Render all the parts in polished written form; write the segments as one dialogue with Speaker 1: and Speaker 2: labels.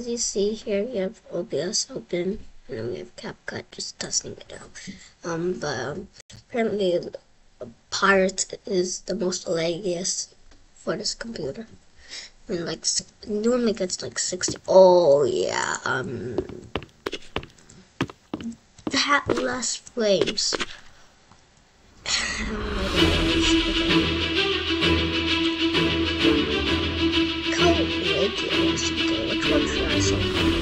Speaker 1: as you see here, you have OBS open, and then we have CapCut just testing it out. Apparently Pirates is the most laggiest for this computer. And like, it normally gets like 60. Oh yeah, that less frames. Which one should I say?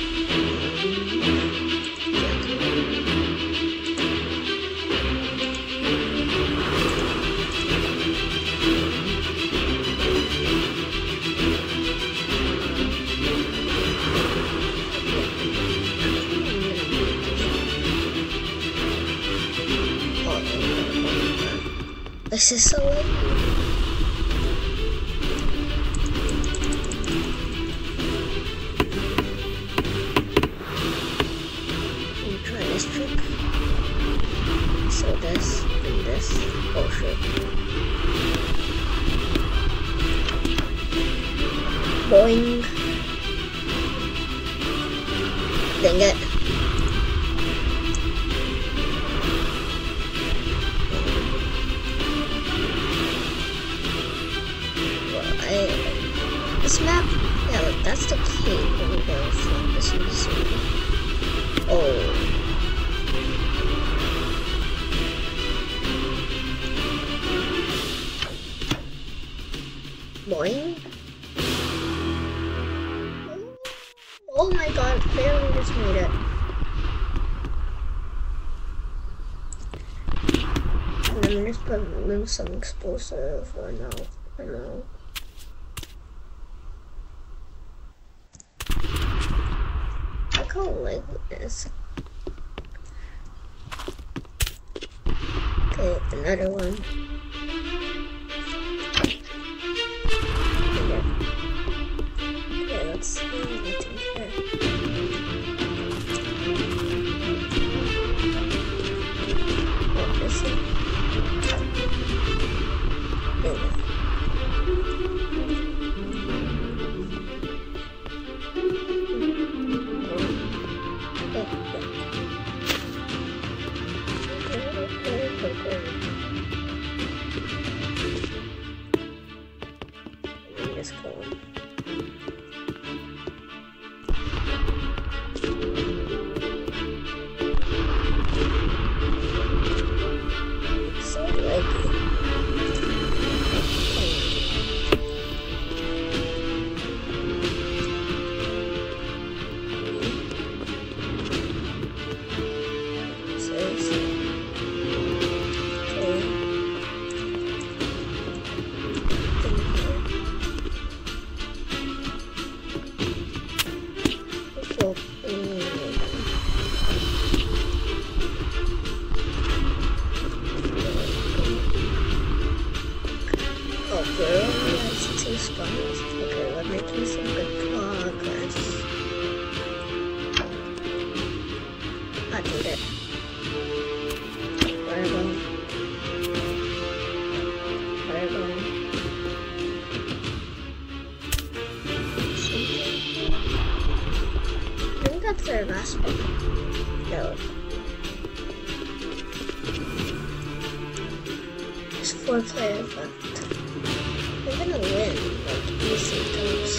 Speaker 1: This is so late. Let me try this trick. So this and this. Oh shit. Boing. Dang it. This map, yeah, look, that's the cave where we go from. This is, oh. Boing. Oh my god, barely just made it. And then we just put some explosive, or no, I know. Like this. Okay, another one. Okay, let's see what's in here. Oh, this one. There we go. Okay, we're making some good progress. I did it. Fireball. Fireball. I think that's their last one. No. There's 4 players left. We're gonna win, like, easy goes.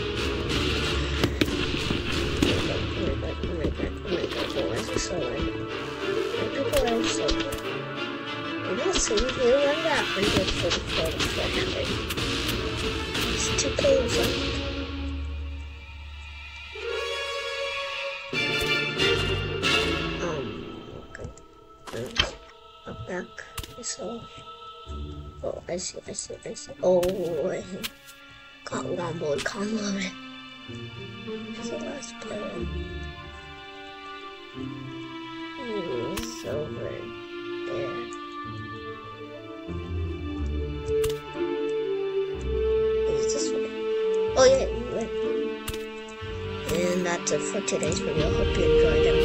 Speaker 1: Oh my god, why is it so late? People are so good. You don't see, you run that 144 to 400. It's 2 kills left. Okay. Up back, so. Oh, I see. Oh, I got womboed, can't love it. That's the last player. He's over there. Is this way? Oh yeah, right. And that's it for today's video. Hope you enjoyed it.